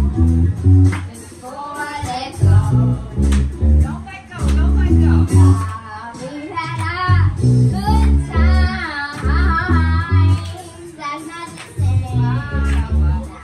Before I let go. Don't let go, don't let go. We've had a good time. That's not the same.